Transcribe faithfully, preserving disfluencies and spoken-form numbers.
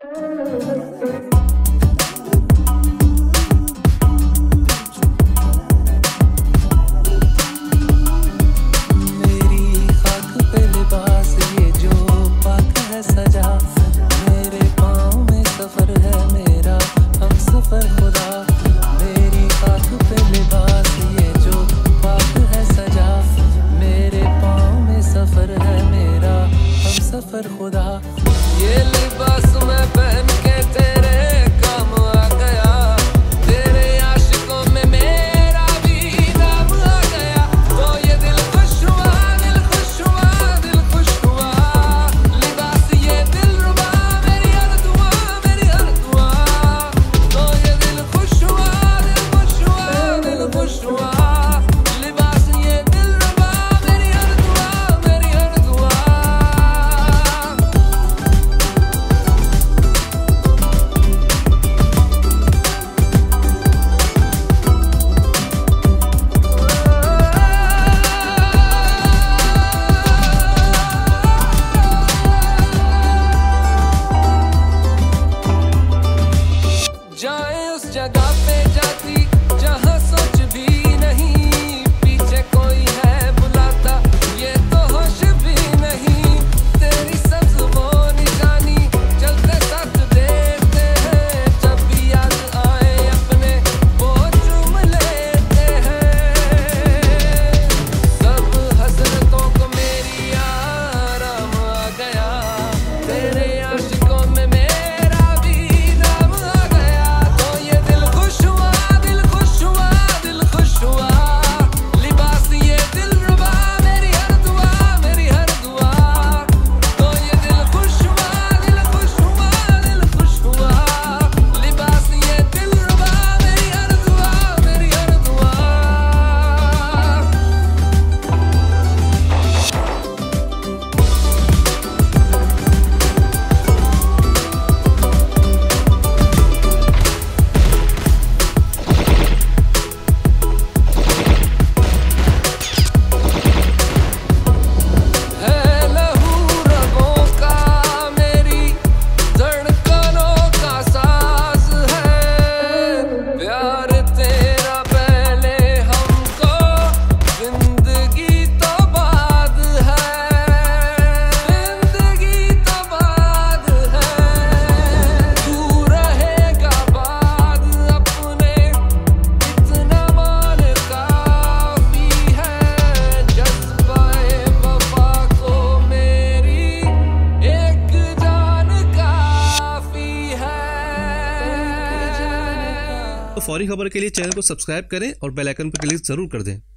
खुदा ये लिबास मैं पहन के तेरे काम आ गया, तेरे आशिकों में मेरा भी नाम आ गया। तो ये दिल खुश हुआ, दिल खुश हुआ, दिल खुश हुआ। लिबास ये दिल रुबा, मेरी हर दुआ, मेरी हर दुआ। तो ये दिल खुश हुआ, दिल खुश हुआ, दिल खुश हुआ। जाए उस जगह पे जाती जहाँ सोच भी नहीं, पीछे कोई है बुलाता ये तो होश भी नहीं। तेरी सब्ज वो निशानी चलते साथ देखते हैं, जब भी याद आए अपने वो चूम लेते हैं। सब हसरतों को मेरी आराम आ गया, तेरे आशिकों में मेरा भी नाम आ गया। तो फौरी खबर के लिए चैनल को सब्सक्राइब करें और बेल आइकन पर क्लिक जरूर कर दें।